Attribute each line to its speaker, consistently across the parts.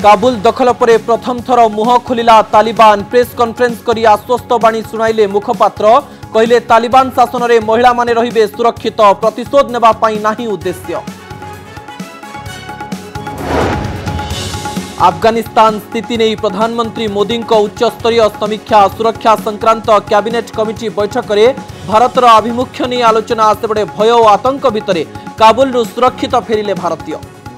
Speaker 1: काबुल दखल पर प्रथम थर मुह खोलिला तालिबान। प्रेस कॉन्फ्रेंस करी आश्वस्त बाणी सुनाइले मुखपात्र। कहले तालिबान शासन में महिला माने रहिबे सुरक्षित, प्रतिशोध नेबा पाई नाही उद्देश्य। अफगानिस्तान स्थिति नहीं प्रधानमंत्री मोदी उच्च स्तरीय समीक्षा। सुरक्षा संक्रांत कैबिनेट कमिटी बैठक में भारतर आभिमुख्य नहीं आलोचना। सेबड़े भय और आतंक भितर काबुल सुरक्षित फेरिले भारतीय।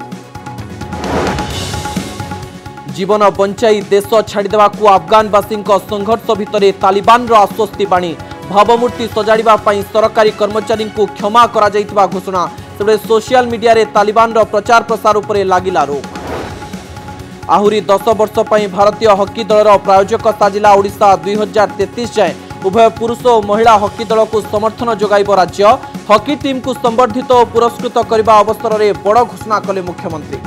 Speaker 1: जीवन बंचाई देश छाड़देवा अफगानवासी संघर्ष भितर तालिबान आश्वस्ति बाणी। भावमूर्ति सजाड़ा सरकारी कर्मचारी को क्षमा करा घोषणा। सेबड़े सोशल मीडिया रे तालिबान प्रचार प्रसार उपर लागिला रोक। आहुरी 10 वर्ष पर भारतीय हॉकी दलर प्रायोजक साजिला ओडिशा। 2033 जाए उभय पुरुष और महिला हॉकी दल को समर्थन जोगाइब राज्य। हॉकी टीम को संबर्धित और पुरस्कृत करने अवसर में बड़ घोषणा कले मुख्यमंत्री।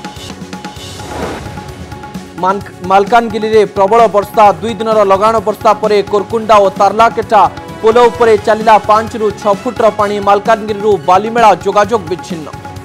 Speaker 1: मालकानगिरी रे प्रबल वर्षा। 2 दिन लगाण वर्षा पर कोरकुंडा और तारलाकेटा पोल उपरे चलिला 5 ରୁ 6 फुटर पानी। मालकानगिरी बालीमेला जोगाजोग विच्छिन्न।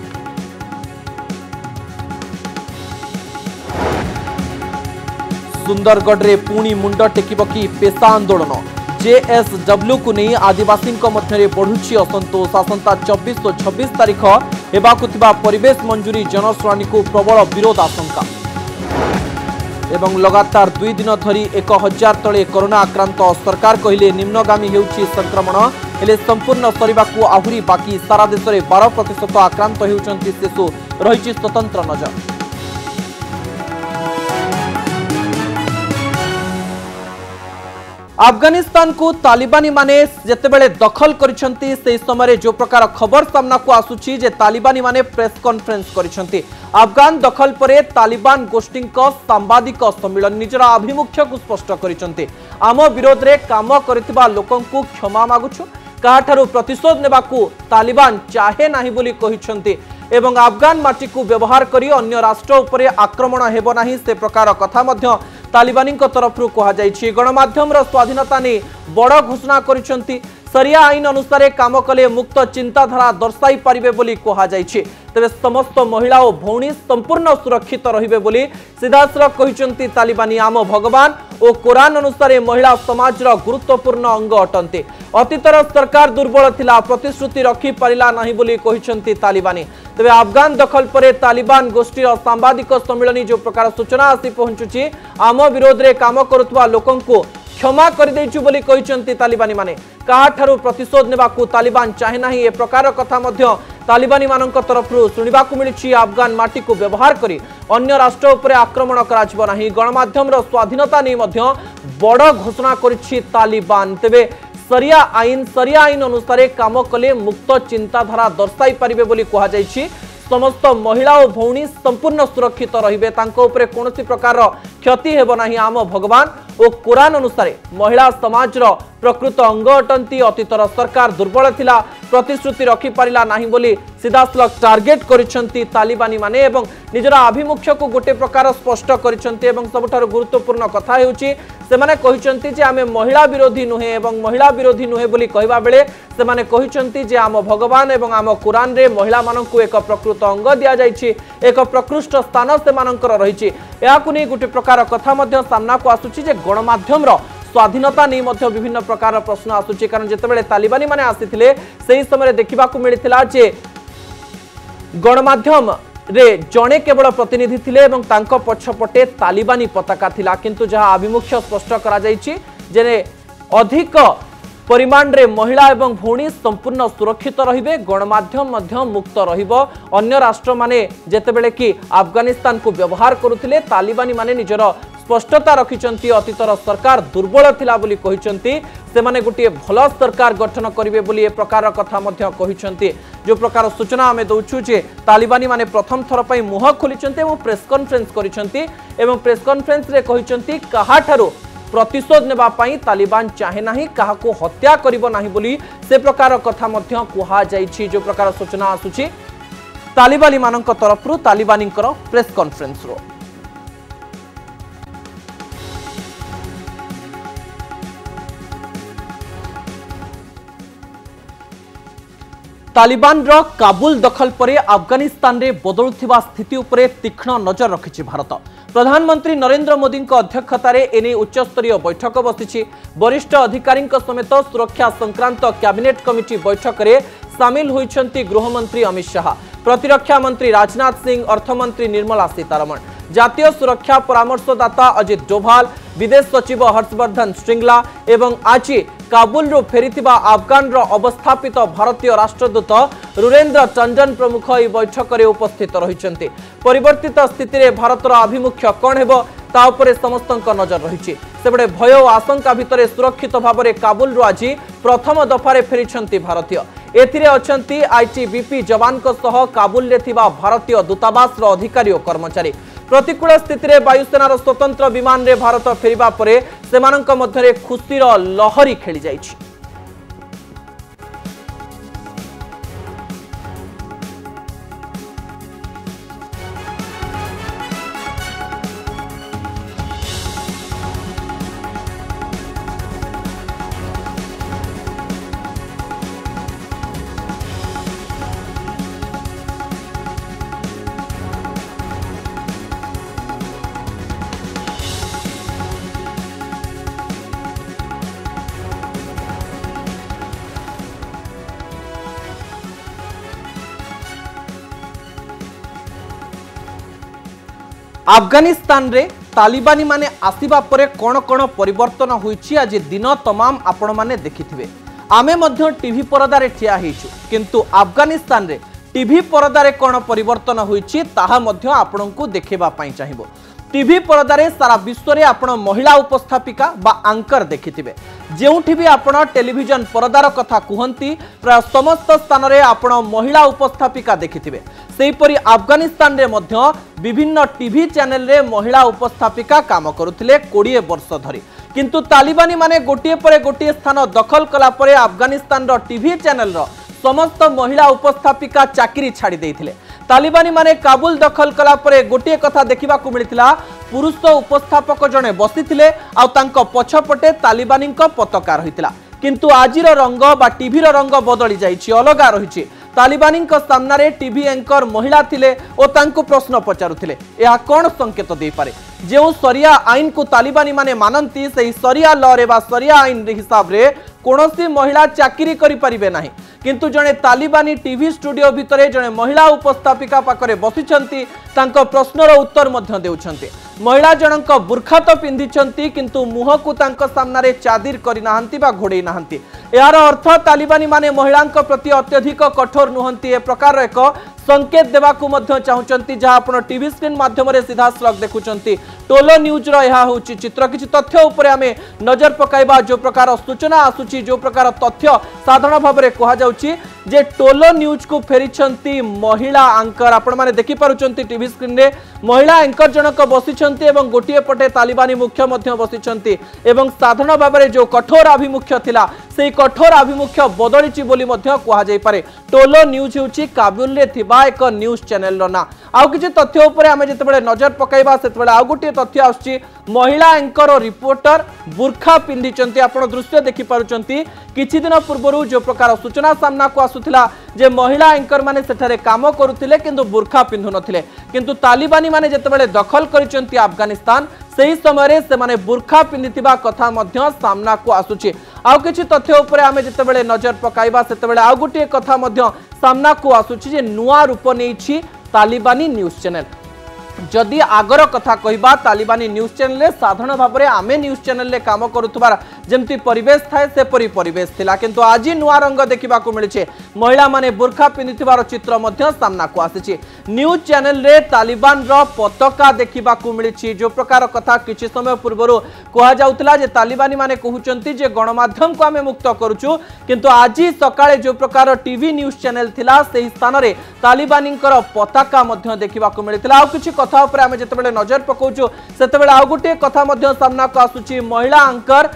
Speaker 1: सुंदरगढ़ रे पुणी मुंड टेकिब कि पेशा आंदोलन। जेएसडब्ल्यू को नहीं आदिवासी मध्य बढ़ुची असंतोष। आसंता 24 और 26 तारीख होगा परिवेश मंजूरी जनशुणानी को प्रबल विरोध आशंका। एवं लगातार 2 दिन धरी 1000 तले कोरोना आक्रांत। सरकार कहले निम्नगामी हेउछि संक्रमण, हेले संपूर्ण सरिबाकू आहुरी बाकी। सारा देश में 12% आक्रांत हेउछन्ति शिशु। रहिछि स्वतंत्र नजर। अफगानिस्तान को तालिबानी माने जेतेबेले दखल करिसंती से समय जो प्रकार खबर सामना को आसुची जे तालिबानी माने प्रेस कॉन्फ्रेंस करिसंती। अफगान दखल परे तालिबान गोष्ठी सांबादिक सम्मेलन निजर आभिमुख्य को स्पष्ट करिसंती। आम विरोध रे काम करथिबा लोकन को क्षमा मागुछु, काठारु प्रतिशोध नेबाकू तालिबान चाहे नाही बोली कहिसंती। एवं अफगान माटी को व्यवहार करी अन्य राष्ट्र उपरे आक्रमण हेबो नाही से प्रकार कथा मध्य तालिबानी तरफ कहुई। गणमाध्यम स्वाधीनता नहीं बड़ घोषणा करिसंती। सरिया आईन अनुसार काम कले मुक्त चिंताधारा दर्शाई पारिबे बोली कहुई। तेरे समस्त महिला और भौणी संपूर्ण सुरक्षित रहिबे बोली सीधासलख कहिसंती तालिबानी। आम भगवान और कुरान अनुसार महिला समाजर गुरुत्वपूर्ण अंग अटंती। अतीतर सरकार दुर्बल थिला, प्रतिश्रुति रखी पारिला नाही बोली कहिसंती तालिबानी। तेरे अफगान दखल पर तालिबान गोष्ठीर सांबादिक सम्मेलन जो प्रकार सूचना आसी पहुंचुची। आम विरोध रे काम करुवा लोकन को क्षमा कर देइछु बोली कहिसंती तालिबानी माने। काहाठारु प्रतिशोध नेबाकू तालिबान चाहे नाही ए प्रकार कथा मध्य तालिबानी मानक तरफ शुणवाक मिली। अफगान माटी को व्यवहार करी अन्य राष्ट्र उपरे आक्रमण कराजिबो नाही। गणमाध्यम स्वाधीनता नहीं मध्य बड़ घोषणा करिछि तालिबान। तेबे सरिया आईन अनुसार काम कले मुक्त चिंताधारा दर्शाई पारिबे बोली कहुई। समस्त महिला और भौणी संपूर्ण सुरक्षित रहिबे, तांको उपरे कोनोसी प्रकार क्षति हेबो नाही। आम भगवान और कुरान अनुसार महिला समाजर प्रकृत अंग अटंती। अतीतर सरकार दुर्बल थिला, प्रतिश्रुति रखी पारिला नाही बोली सीधासलख टार्गेट करिसंती तालिबानी माने। एवं निजर आभिमुख्य को गोटे प्रकार स्पष्ट करिसंती। एवं सबठारु गुरुत्वपूर्ण कथा हेउची सेमाने कहिसंती जे आमे महिला विरोधी नुहे एवं महिला विरोधी नुहे बोली कहबा बेले सेमाने कहिसंती जे आम भगवान एवं आम कुरान रे महिला माननकु एक प्रकृत अंग दिया जाइछि, एक प्रकृष्ट स्थान से मानकर रहिछि। याकु नै गोटे प्रकार कथा मध्य सामना को आसुछि जे गणमाध्यम स्वाधीनता नहीं मध्य विभिन्न प्रकार प्रश्न आसुछि। कारण जेतेबेले तालिबानी माने आसीथिले सेही समय देखिबाकू मिलिथिला जे गणमाध्यम रे जणे केवल प्रतिनिधि थिले एवं तांको पछपटे तालिबानी पताका थिला। किंतु जहा आभिमुख्य स्पष्ट करा जाइछि जे अधिक परिमाण रे महिला एवं भौणी संपूर्ण सुरक्षित रहिबे, गणमाध्यम मध्य मुक्त रहिबो। अन्य राष्ट्र माने जेतेबेले कि अफगानिस्तान को व्यवहार करुथिले तालिबानी माने निजर स्पष्टता रखिचंती। अतीतर सरकार दुर्बल थिला बोली कहिचंती, सेमाने गोटे भल सरकार गठन करिवे बोली ए प्रकार कथा मध्य कहिचंती। जो प्रकार सूचना आमे दउछु जे तालिबानी माने प्रथम थर पई मुह खोलिचंती एवं प्रेस कॉन्फ्रेंस करिचंती। एवं प्रेस कॉन्फ्रेंस रे कहिचंती काहाठारु प्रतिशोध नेबा पई तालिबान चाहे नाही, काहाको हत्या करिवो नाही बोली से प्रकार कथा मध्य कुहा जाइछि। जो प्रकार सूचना आसुछि तालिबानी मानक तरफरु तालिबानीकर प्रेस कॉन्फ्रेंस रो। तालिबान रो काबुल दखल परे अफगानिस्तान रे बदलुथिबा स्थिति उपरे तीक्ष्ण नजर रखिछि भारत। प्रधानमंत्री नरेंद्र मोदी अध्यक्षतार एने उच्चस्तरीय बैठक बसिछि। वरिष्ठ अधिकारी समेत सुरक्षा संक्रांत कैबिनेट कमिटी बैठक में सामिल होइछन्ति गृहमंत्री अमित शाह, प्रतिरक्षा मंत्री राजनाथ सिंह, अर्थमंत्री निर्मला सीतारमण, जातीय सुरक्षा परामर्शदाता अजित डोभाल, विदेश सचिव हर्षवर्धन श्रृंगला एवं आज काबुल फेरीथिबा अफगान अवस्थापित भारतीय राष्ट्रदूत रुरेन्द्र टंडन प्रमुख ई बैठक में उपस्थित रहिछन्ति। परिवर्तित स्थिति में भारतर आभिमुख्य कौन हेबो ता उपरे समस्तक नजर रही। सेबडे भय और आशंका भितर सुरक्षित भाव में काबुल आज प्रथम दफारे फेरिछन्ति भारतीय। एथिरे अछन्ति आईटीबीपी जवान सह काबुल रे थिबा भारतीय दूतावास अधिकारी और कर्मचारी। प्रतिकूल स्थिति में वायुसेनार स्वतंत्र विमान रे भारत फेरिबा परे सेमानंक मध्यरे खुशीर लहरी खेली जाइछि। अफगानिस्तान रे तालिबानी माने आसीबा परे कोन कोन परिवर्तन होईछि आज दिन तमाम आपण माने देखिथिबे। आमे मध्य टीवी परदा रे ठिया हेछु, किंतु अफगानिस्तान रे टीवी परदा रे कोन परिवर्तन होईछि ताहा मध्य आपणको देखेबा पई चाहिबो। टीवी परदा रे सारा विश्व रे आपण महिला उपस्थापिका बा एंकर देखिथिबे। जेउठी भी आपण टेलीविजन परदार कथा कुहंती प्राय समस्त स्थान रे आपण महिला उपस्थापिका देखिथिबे। सेहीपरि अफगानिस्तान रे मध्य विभिन्न टीवी चैनल रे महिला उपस्थापिका काम करुथिले 20 वर्ष धरी, किंतु तालिबानी माने गोटिए परे गोटिए स्थान दखल कला परे अफगानिस्तान रो टीवी चैनल रो समस्त महिला उपस्थापिका चाकरी छाड़ी देइथिले। तालिबानी माने काबुल दखल कला परे गोटिए कथा देखिबा को मिलिथिला, पुरुष उपस्थापक जणे बसिथिले आ तांको पछपटे तालिबानी पताका रहितिला, किंतु आजिर रंग बा टीवी रंग बदली जाइछि, अलगा रहिछि। तालिबानी सामना रे टीवी एंकर महिला थिले ओ तांको प्रश्न पचारुथिले। यह कौन संकेत दे पारे? जो सरिया आईन को तालिबानी माने मानती से सरिया लॉ रे बा सरिया आईन हिसाब रे कोनोसी महिला चाकरी करि परिबे नाही, किंतु जणे तालिबानी टीवी स्टूडियो भितरे जणे महिला उपस्थापिका पाखरे बसिछंती, तांको प्रश्नर उत्तर मध्य देउछंती। महिला जनक बुर्खा तो पिंधिछंती, किंतु मुह को तांको सामना रे चादर करि नाहंती बा घोड़े नाहंती। यार अर्थ तालिबानी माने महिलांक प्रति अत्यधिक कठोर नुहंती, ए प्रकार एक संकेत देवाकू मध्य चाहुचंती, जहां आपण टीवी स्क्रीन माध्यम रे सीधा सलग देखुचंती। टोलो न्यूज रो यहा होची चित्र। किछि तथ्य उपरे आमे नजर पकाइबा। जो प्रकार सूचना आसुची, जो प्रकार तथ्य साधारण भाव में कहा जाउची जे टोलो न्यूज को फेरिछंती महिला एंकर। आपण माने देखि पारुचंती टीवी स्क्रीन रे महिला एंकर जनक बसिछंती एवं गोटिए पटे तालिबानी मुख्य मध्य बसिछंती एवं साधारण भाव में जो कठोर आभिमुख्य थिला सेही कठोर आभिमुख्य बदलिछि बोली मध्य कहा जाय पारे। टोलो न्यूज होची काबुल रे थिबा एक न्यूज चैनल रो ना। आउ किछि तथ्य उपरे आमे जेतेबेले नजर पकाइबा सेतेबेले आउ गोटिए तथ्य आछी, महिला एंकर और रिपोर्टर बुर्खा पिंधिचंती। आपण दृश्य देखि पारुचंती। किछि दिन पूर्व जो प्रकार सूचना सामना को आसुथिला जे महिला एंकर माने सेठारे काम करुथिले, किंतु बुर्खा पिंधु नथिले, किंतु तालिबानी माने जेतेबेले दखल करिचंती अफगानिस्तान सेही समय से माने बुर्खा पिंधिथिबा कथा मध्य सामना को आसुची। आउ किछि तथ्य उपरे आमे जेतेबेले नजर पकाइबा सेतेबेले आउ गोटिए कथा मध्य सामना को आसुची जे नुआ रूप नेइछि तालिबानी न्यूज चैनल। जदि आगर कथा कहबा तालिबानी न्यूज चैनल रे साधारण भाव में आमे न्यूज चैनल रे काम करुथबार जेमती परिवेश थाए से परि परिवेश थिला, किंतु आज नुआ रंग देखिबा को मिलिछे। महिला माने बुर्खा पिंधिथिबार चित्र मध्य सामना को आसीछि। न्यूज चैनल रे तालिबान रो पताका देखिबा को मिलिछि। जो प्रकार कथा किछि समय पूर्व कहा जाउतला जे तालिबानी माने कहउचंती जे गणमाध्यम को आमे मुक्त करूछु, किंतु आज सकाळे जो प्रकार टीवी न्यूज चैनल थिला सेही स्थान रे तालिबानींकर पताका मध्य देखिबा को मिलिथिला। आ किछि कथा उपरे आमे जेतेबेले नजर पकाउछु सेतेबेले आउ गोटे कथा मध्य सामना को आसुछि। महिला एंकर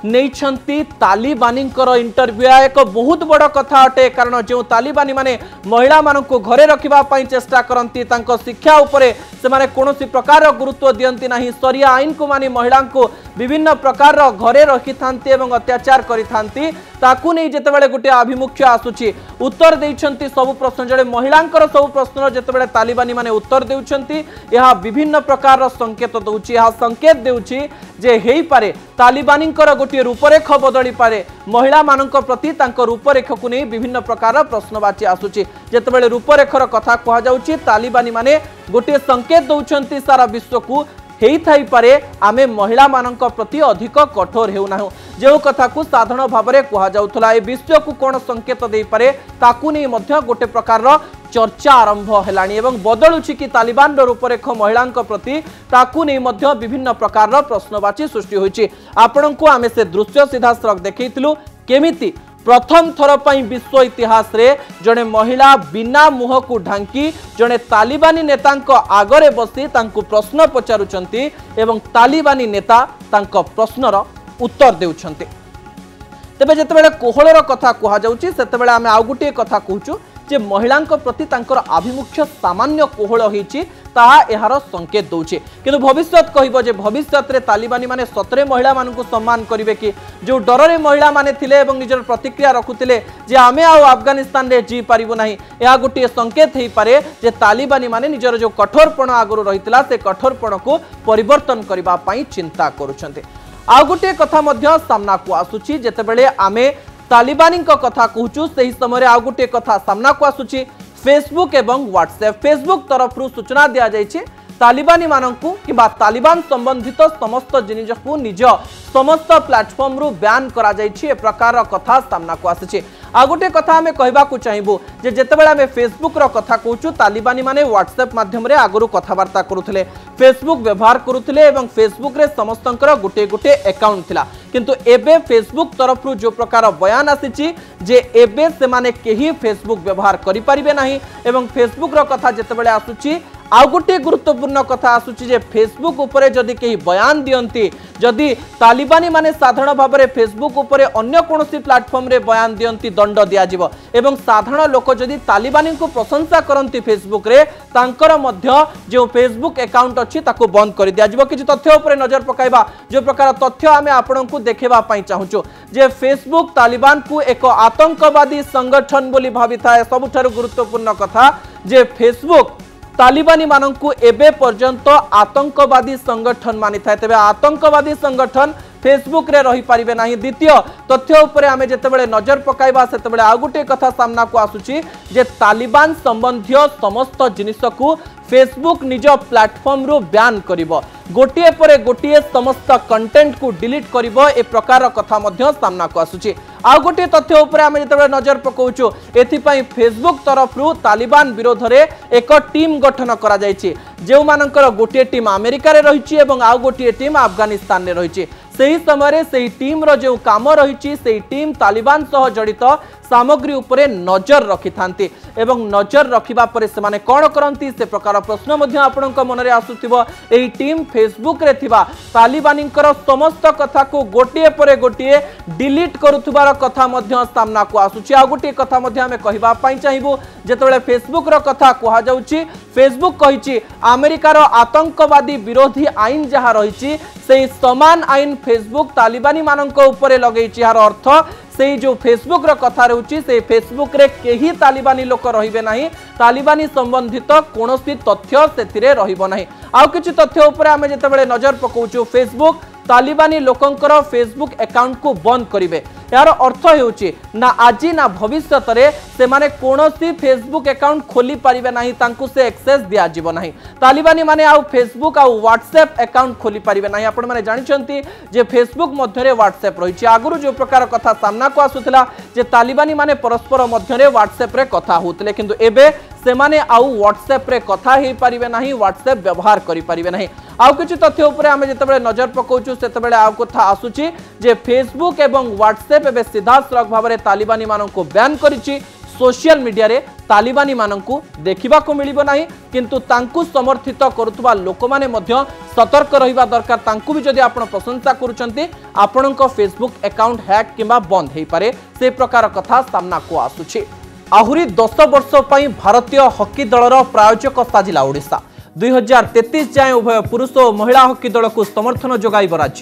Speaker 1: नहीं तालिबानी इंटरव्यू एक बहुत बड़ कथा अटे, कारण जो तालिबानी माने महिला मानू घरे रखा चेष्टा करती शिक्षा उपरे से माने कौनसी प्रकार गुरुत्व दियंती नहीं। सरिया आईन को मानी महिला को विभिन्न प्रकार घरे रखि था अत्याचार करि थांती। ताकू नहीं जेतेबेले गोटे आभिमुख्य आसुची उत्तर देइछंती सब प्रश्न जड़े महिलांकर सब प्रश्न जेतेबेले तालिबानी माने उत्तर देउछंती यह विभिन्न प्रकार संकेत दउची यह संकेत देउची जे हेई पारे तालिबानींकर गोटे रूपरेख बदली पारे महिला मानक प्रति तांको रूपरेख को नहीं विभिन्न प्रकार प्रश्नवाची आसुची जेतेबेले रूपरेखर कथा कहा जाउची तालिबानी माने गोटे संकेत दउछंती सारा विश्व को हेई थाई पारे आमे महिला मानक प्रति अधिक कठोर हेउना जो कथा को साधारण भाव में कह जाउथला ए विश्व को कौन संकेत दे पारे ताकू नहीं मध्य गोटे प्रकार चर्चा आरंभ हेलानी एवं बदलुछि कि तालिबान रूपरेख महिला प्रति ताकू नहीं मध्य विभिन्न प्रकार प्रश्नवाची सृष्टि होइछि। आपणको आमे से दृश्य सीधासलख देखैतिलु केमिति प्रथम थर पर विश्व इतिहास रे जड़े महिला बिना मुह को ढांकी जड़े तालिबानी नेता आगरे बसी तांको प्रश्न पचारुचंती एवं तालिबानी नेता तांको प्रश्नर उत्तर देउछंती। तेबे जेतेबेले कोहलर कथा कहा जाउची सेतेबेले आमे आउ गुटे कथा कहूचु जे महिलांक प्रति तांकर आभिमुख्य सामान्य कोहल होईची ताहा एहार संकेत दउची किंतु भविष्यत कहबो जे भविष्यत रे तालिबानी माने सतरे महिला मानकु सम्मान करिवे कि जो डर रे महिला माने थिले एवं निजर प्रतिक्रिया रखुतिले जे आमे आ अफगानिस्तान रे जी पारिबो नाही एहा गुटे संकेत हेई पारे जे तालिबानी माने निजर जो कठोरपण आगरु रहितला से कठोरपण को परिवर्तन करिबा पई चिंता करूछन्ते। आ गुटे कथा मध्य सामना को आसुची जेतेबेले आमे तालिबानी कथा कहूचु सही समय आ गुटे कथा सामना को आसुची फेसबुक एवं व्हाट्सएप फेसबुक तरफ सूचना दिया जाइए तालिबानी मानकु किबा तालिबान संबंधित समस्त जिनिस को निज समस्त प्लेटफॉर्म रु बैन करा जाइए प्रकार कथा सामना को आसी। आ गोटे कथा आमे कहबा को चाहिबो जे जेतेबेला आमे फेसबुक रो कथा कहूचु तालिबानी माने व्हाट्सएप माध्यम रे आगरु कथावार्ता करुथिले फेसबुक व्यवहार करुथिले एवं फेसबुक रे समस्तंकर गोटे गोटे अकाउंट थिला किंतु एबे फेसबुक तरफ रु जो प्रकार बयान आसीची जे एबे से माने केही फेसबुक व्यवहार करि परिबे नाही एवं फेसबुक रो कथा जेतेबेले आसुची आउ गोटे गुरुत्वपूर्ण कथा आसुची जे फेसबुक उपरे जदि केही बयान दियंती जदि तालिबानी माने साधारण भाव में फेसबुक उपरे अन्य कोनोसी प्लेटफॉर्म रे बयान दियंती दंड दिया जिवो एवं साधारण लोक जदि तालिबानी को प्रशंसा करंती फेसबुक रे तांकर मध्य जो फेसबुक अकाउंट अछि ताको बंद कर दिया जिवो। किछि तथ्य उपरे नजर पकाइबा जो प्रकार तथ्य आमे आपनकु देखेबा पई चाहूचो जे फेसबुक तालिबान को एक आतंकवादी संगठन बोली भाबिथाय सबुठारु गुरुत्वपूर्ण कथा जे फेसबुक तालिबानी मानकु एबे पर्यंत आतंकवादी संगठन मानि थाए तबे आतंकवादी संगठन फेसबुक रे रही पारिबे नाही। द्वितीय तथ्य उपरे आमे जेतेबेले नजर पकाइबा सेतेबेले आ गुटे कथा सामना को आसुची जे तालिबान संबंधी समस्त जिनिस को फेसबुक निज प्लेटफॉर्म रु बैन करिवो गोटिए परे गोटिए समस्त कंटेंट को डिलीट करिवो ए प्रकार कथा मध्य सामना को आसुची। आ गोटे तथ्य उपरे आमे जेतेबेले नजर पकाउचो एथि पई फेसबुक तरफ रु तालिबान विरोध रे एक टीम गठन करा जायछि जेउ मानकर गोटिए टीम अमेरिका रे रहिछि एवं आ गोटिए टीम अफगानिस्तान रे रहिछि सही समय से टीम रो जो काम रही से टीम तालिबान सह जड़ित सामग्री उपरे नजर रखि थांती एवं नजर रखिबा परे से माने कोन करंती से प्रकार प्रश्न मध्य आपनक मन रे आसुथिबो एही टीम फेसबुक रे थिबा तालिबानींकर समस्त कथा को गोटिए परे गोटिए डिलीट करुथबार कथा मध्य सामना को आसुची। आ गोटिए कथा मध्य हमें कहबा पई चाहिबो जेतेबेले फेसबुक रो कथा कहा जाउची फेसबुक कहिची अमेरिकार आतंकवादी विरोधी आईन जहा रहिची से समान आईन फेसबुक तालिबानी मानक उपरे लगेइची यार अर्थ से जो फेसबुक रो कथा रहउची से फेसबुक रे केही तालिबानी लोक रहिबे नाही तालिबानी संबंधित कोनोसी तथ्य सेतिरे रहिबो नाही। आउ किछि तथ्य उपरे आमे जेतेबेले नजर पकाउचु फेसबुक तालिबानी लोकंकर फेसबुक अकाउंट को बंद करिवे यार अर्थ हेउची ना आजी ना भविष्यत रे से माने कोनोसी फेसबुक अकाउंट खोली परिबे नाही तांकु से एक्सेस दिया जिवो नाही तालिबानी माने आउ फेसबुक आउ व्हाट्सएप अकाउंट खोली परिबे नाही। आपण माने जानिचंती जे फेसबुक मध्य रे व्हाट्सएप रहिची आगुरु जो प्रकार कथा सामना को आसुथिला जे तालिबानी माने परस्पर मध्य रे व्हाट्सएप रे कथा होतले किंतु एबे से माने आउ व्हाट्सएप रे कथा हेई परिबे नाही व्हाट्सएप व्यवहार करि परिबे नाही। आउ किछि तथ्य उपरे आमे जेतेबेले नजर पकाउचु सेतेबेले आउ कथा आसुची जे फेसबुक एवं व्हाट्सएप एबे सीधा सड़क भाव में तालिबानी मानकु बैन करिछि सोशल मीडिया रे तालिबानी मानकु देखिबा को मिलिबो नाही किंतु तांकु समर्थित करुतबा लोक माने मध्य सतर्क रहिबा दरकार तांकु भी जदि आपण प्रशंसा करूचंती आपणको फेसबुक अकाउंट हैक किबा बंद हेई पारे से प्रकार कथा सामना को आसुछि। आहुरी 10 वर्ष पई भारतीय हॉकी दलर प्रायोजक साजिला ओडिशा 2033 जाए उभय पुरुष और महिला हॉकी दल को समर्थन जोगाइब राज्य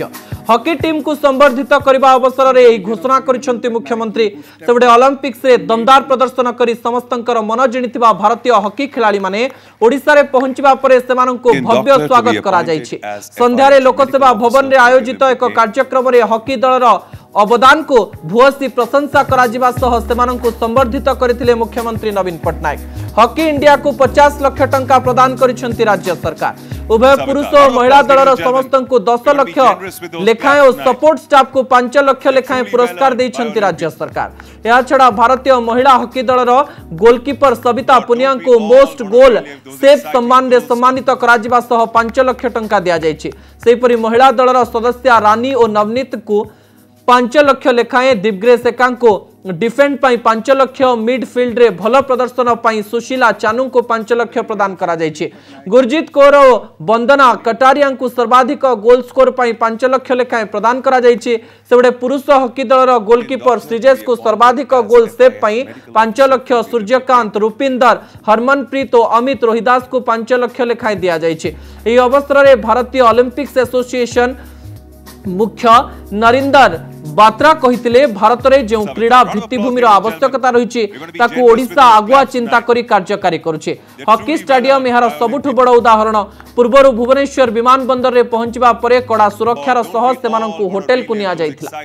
Speaker 1: हॉकी टीम को संबर्धित करने अवसर में यह घोषणा करिसेंती मुख्यमंत्री। सेबडे ओलंपिक्स रे दमदार प्रदर्शन करी समस्तंकर मन जिणिथिबा भारतीय हॉकी खिलाड़ी माने ओडिशा रे पहुंचबा परे सेमानंकु भव्य स्वागत करा जायछि। संध्यारे लोकसेवा भवन रे आयोजित एक कार्यक्रम रे हॉकी दलर अवदान को भूयसी प्रशंसा करा जिबा सह सेमानंकु संबर्धित करथिले मुख्यमंत्री नवीन पटनायक। हॉकी इंडिया को 50 लाख टंका प्रदान करिसेंती राज्य सरकार। उभय पुरुष और महिला दलर समस्त को 10 लाख लेखाएं और सपोर्ट स्टाफ को 5 लाख लेखाएं पुरस्कार देइछंती राज्य सरकार। या छड़ा भारतीय महिला हॉकी दलर गोलकीपर सविता पुनिया को मोस्ट गोल सेव सम्मान रे सम्मानित करा जिबा सह 5 लाख टंका दिया जायछि। सेहिपरि महिला दलर सदस्य रानी और नवनीत को 5 लाख लेखाएं, दिव्ग्रेस एकां को डिफेंड पाई 5 लाख, मिडफील्ड रे भल प्रदर्शन पाई सुशीला चानू को 5 लाख प्रदान करा जायछि। गुरजीत कौर और वंदना कटारिया को सर्वाधिक गोल स्कोर पाई 5 लाख लेखाएं प्रदान करा जायछि। सेबडे पुरुष हॉकी दलर गोलकीपर श्रीजेश को सर्वाधिक गोल सेव पाई 5 लाख, सूर्यकांत, रूपिंदर, हरमनप्रीत और अमित रोहिदास को 5 लाख लेखाएं दिया जायछि। एही अवसर रे भारतीय ओलंपिक्स एसोसिएशन मुख्य नरिंदर बात्रा कहिथिले भारत रे जो क्रीड़ा भित्तिभूमि आवश्यकता रही ताकू ओडिशा आगुआ चिंता करी कार्यकारी करुचे। हॉकी स्टेडियम यार सबुठु बड़ उदाहरण। पूर्वरु भुवनेश्वर विमान बंदर रे पहुंचबा परे कड़ा सुरक्षार सह सेमानंकु होटेल को निया जायथिला।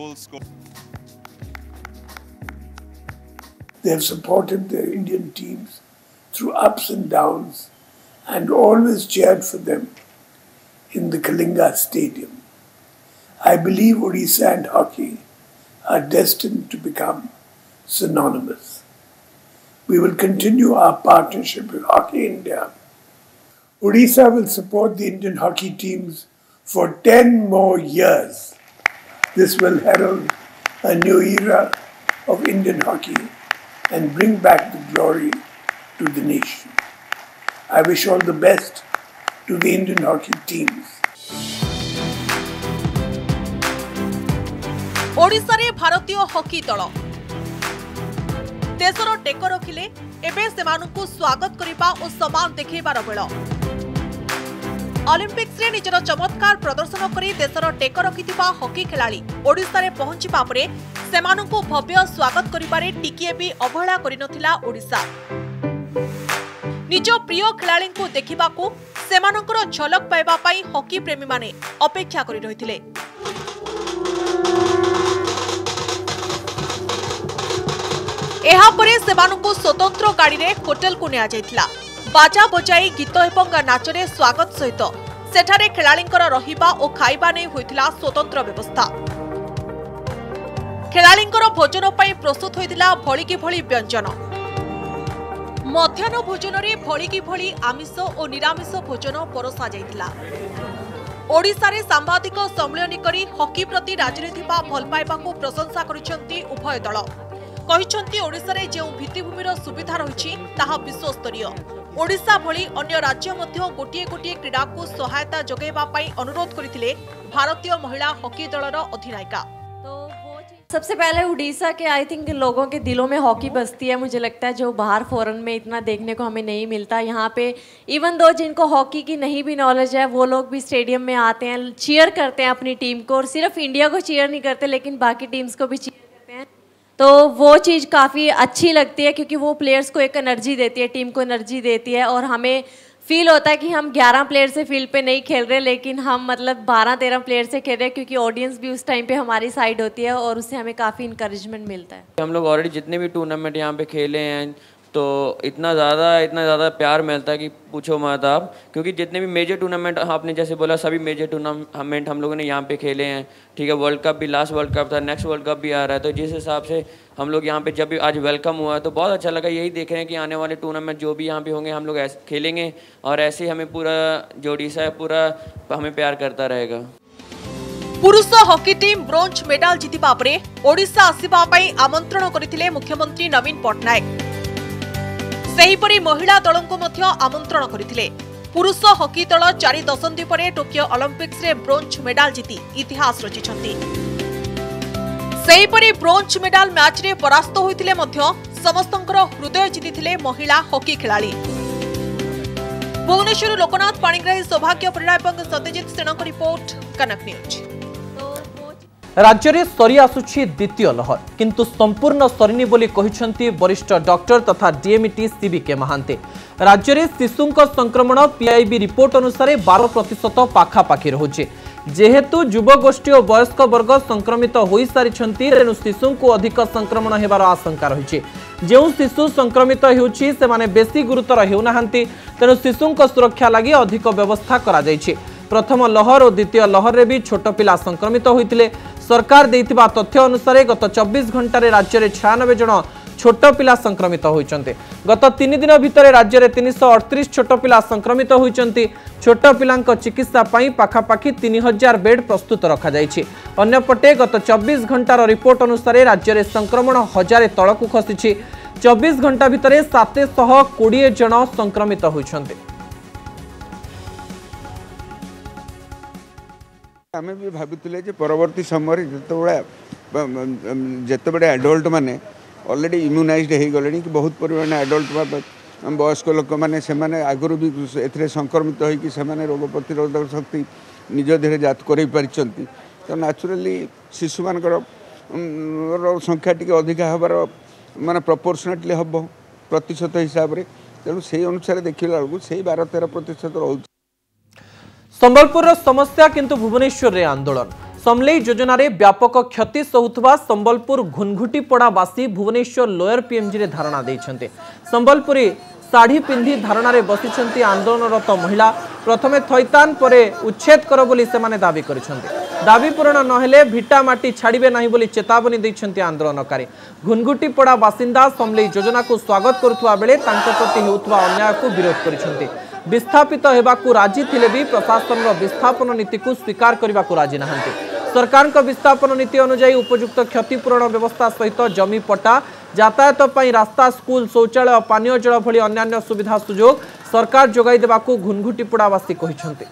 Speaker 2: They have supported their Indian teams through ups and downs and always cheered for them in the Kalinga Stadium. I believe Odisha and hockey are destined to become synonymous. We will continue our partnership with Hockey India. Odisha will support the Indian hockey teams for 10 more years. This will herald a new era of Indian hockey and bring back the glory to the nation. I wish all the best to the Indian hockey teams.
Speaker 3: Odisha रे भारतीय hockey दल देशर take रखिले एबे सेमानकु स्वागत करिबा और सम्मान देखैबार bell. Olympics रे निजर चमत्कार प्रदर्शन करी देशर टेक रखिथिबा हॉकी खिलाड़ी ओडिशा रे पहुंचिबा परे सेमानकु भव्य स्वागत करिबारे टिकिए भी अवहेला करिनथिला ओडिशा। निज प्रिय खिलाड़ी को देखिबाकू सेमानकर झलक पाइबा पई हॉकी प्रेमी माने अपेक्षा करि रहिथिले। एहा परे सेमानकु स्वतंत्र गाड़ी रे होटेल को निया जायथिला। बाजा बजाई गीत एवं नाचरे स्वागत सहित सेठारे खिलाड़ींकर रहिबा और खाइबा नै होइथिला स्वतंत्र व्यवस्था। खिलाड़ींकर भोजन पई प्रस्तुत होइथिला भଳି कि भଳି व्यंजन। मध्याह्न भोजन रे भଳି कि भଳି आमिष और निरामिष भोजन परोसा जायथिला। ओडिशा रे सांबादिक सम्मेलन करी हॉकी प्रति राजनीति बा भल पाइबा को प्रशंसा करिसेंती उभय दल। कहिसेंती ओडिशा रे जे भित्तिभूमिर सुविधा रहिछि ताहा विश्वस्तरीय। ओडिशा भली अन्य राज्य मध्य गोटिए गोटिए क्रीड़ा को सहायता जोगैबा पई अनुरोध करिथिले भारतीय महिला हॉकी दलर अधिनायिका।
Speaker 4: सबसे पहले उड़ीसा के आई थिंक लोगों के दिलों में हॉकी बसती है, मुझे लगता है, जो बाहर फॉरेन में इतना देखने को हमें नहीं मिलता। यहाँ पे इवन दो जिनको हॉकी की नहीं भी नॉलेज है वो लोग भी स्टेडियम में आते हैं, चीयर करते हैं अपनी टीम को, और सिर्फ इंडिया को चीयर नहीं करते लेकिन बाकी टीम्स को भी चीयर करते हैं। तो वो चीज़ काफ़ी अच्छी लगती है क्योंकि वो प्लेयर्स को एक एनर्जी देती है, टीम को एनर्जी देती है, और हमें फील होता है कि हम 11 प्लेयर से फील्ड पे नहीं खेल रहे लेकिन हम मतलब 12-13 प्लेयर से खेल रहे हैं, क्योंकि ऑडियंस भी उस टाइम पे हमारी साइड होती है और उससे हमें काफ़ी इंकरेजमेंट मिलता है। हम
Speaker 5: लोग ऑलरेडी जितने भी टूर्नामेंट यहाँ पे खेले हैं तो इतना ज़्यादा प्यार मिलता है कि पूछो मत आप, क्योंकि जितने भी मेजर टूर्नामेंट आपने जैसे बोला सभी मेजर टूर्नामेंट हम लोगों ने यहाँ पे खेले हैं। ठीक है, वर्ल्ड कप भी, लास्ट वर्ल्ड कप था, नेक्स्ट वर्ल्ड कप भी आ रहा है, तो जिस हिसाब से हम लोग यहाँ पे जब भी आज वेलकम हुआ है तो बहुत अच्छा लगा। यही देख रहे हैं कि आने वाले टूर्नामेंट जो भी यहाँ पे होंगे हम लोग ऐसे खेलेंगे और ऐसे ही हमें पूरा जो ओडिशा है पूरा हमें प्यार करता रहेगा।
Speaker 3: पुरुष हॉकी टीम ब्रोंज मेडल जीतिबा परे ओडिशा आसीबा पई आमंत्रण करथिले मुख्यमंत्री नवीन पटनायक। सेहीपरि महिला दलको मध्य आमंत्रण करथिले। पुरुष हॉकी दल 4 दशंधि परे टोकियो ओलंपिक्स रे ब्रोंज मेडल जीति इतिहास रचिछंती। सेहीपरि ब्रोंज मेडल मैच रे परास्त होइथिले मध्य समस्तंकर हृदय जीतिथिले महिला हॉकी खिलाड़ी। भुवनेश्वर लोकनाथ पाणिग्राही सौभाग्य परिड़ा एवं सत्यजित सेनक रिपोर्ट, कनक न्यूज।
Speaker 1: राज्य में सरी आसुछि द्वितीय लहर किंतु संपूर्ण सरीनी बोली कहिसंती वरिष्ठ डॉक्टर तथा डीएमईटी सीबीके महांती। राज्य में शिशुंक संक्रमण पीआईबी रिपोर्ट अनुसार 12% पाखापाखि रहुछि। जेहेतु युवगोष्ठी और वयस्क वर्ग संक्रमित हो सारी तेणु शिशु को अधिक संक्रमण होबार आशंका रही। जो शिशु संक्रमित होउछि सेमाने बेसी गुरुतर हेउनाहांती तेणु शिशुंक सुरक्षा लगी अधिक व्यवस्था करा जायछि। प्रथम लहर और द्वितीय लहर रे भी छोट पिला संक्रमित होइतिले। सरकार देइथिबा तथ्य अनुसार गत 24 घंटे राज्य में 96 जन छोट पिला संक्रमित होइचंते। गत 3 दिन भितर राज्य में 338 छोट पिला संक्रमित होइचंती। छोट पिलांक चिकित्सा पई पाखापाखि 3000 बेड प्रस्तुत रखा जायछि। अन्यपटे गत 24 घंटार रिपोर्ट अनुसार राज्य में संक्रमण 1000 तळकु खसिछि। 24 घंटा भितर 720 जन संक्रमित होइचंते।
Speaker 6: आम भी भावुले परवर्ती समय जिते एडल्ट मैंने ऑलरेडी इम्यूनाइज्ड हो गले कि बहुत परिमाण एडल्ट वयस्क लोक मैंने आगुरी भी ए संक्रमित होने रोग प्रतिरोधक शक्ति निज देह जात कर तो नेचुराली शिशु मान संख्या टी अधिका हबार माने प्रपोर्शनेटली हम प्रतिशत हिसाब से तेणु से अनुसार देखला बेलू से 12-13% रोच।
Speaker 1: संबलपुर समस्या किंतु भुवनेश्वर रे आंदोलन। समलेई योजना रे व्यापक क्षति सहुथबा संबलपुर घुनघुटीपड़ावासी भुवनेश्वर लोयर पीएमजी रे धारणा देइछन्ते। संबलपुरी साड़ी पिंधि धारणा रे बसिछन्ती आंदोलनरत महिला। प्रथमे थैतान परे उच्छेद कर बोली सेमाने दाबी करिछन्ते। दाबी पूरण नहेले भिटा माटी छाड़िबे नाही बोली चेतावनी दैछन्ती आंदोलनकारी। घुनघुटीपड़ा बासिंदा समलेई योजना को स्वागत करुथुवा बेले तांको प्रति हेउथुवा अन्याय को विरोध करिछन्ते। विस्थापित हेबाकू राजी थिले भी प्रशासन विस्थापन नीति को स्वीकार करने को राजी नहांती। सरकार का विस्थापन नीति अनुଯାयी उपयुक्त क्षतिपूरण व्यवस्था सहित जमी पट्टा यातायात पर रास्ता स्कूल शौचालय पानीय जल भली अन्यान्य सुविधा सुजोग सरकार जोगाई देबाकू घुनघुटीपड़ावासी कहिसंते।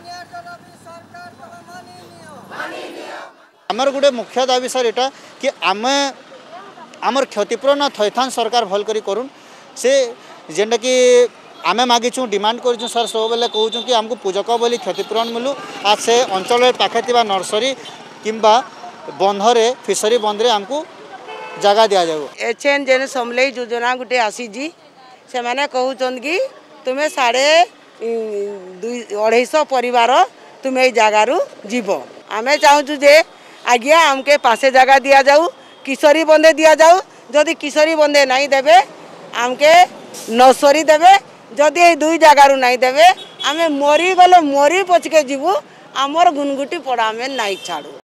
Speaker 7: आमर गोटे मुख्य दाबी सर एटा कि आमर क्षतिपूरण थैथान सरकार भल करी करूँ से जेनटा कि आमे मागिचु डिमांड करूँ सर सब बेले कहूँ कि आमको पूजक बोली क्षतिपूरण मिलू आ से अंचल पाखे थिबा नर्सरी किंबा बंधरे फिशरी बंधरे आमको जगह दि जाऊ।
Speaker 8: एचएन जेन समलेई योजना गुटे आसीजी से माने कहउछन कि तुम्हें 250 परिवार तुम्हें ए जगारू जीव। आमे चाहूँ जे आज्ञा आमके पासे जगह दिया जाऊ किशोरी बंधे दिया जाऊ। जदि किशोरी बंधे नहीं देबे आमके नर्सरी देबे। जदि ये 2 जगारू नहीं देवे आमे मरी गले मरी पचके जीवु आमर घुनघुटीपड़ा में नहीं छाड़ू।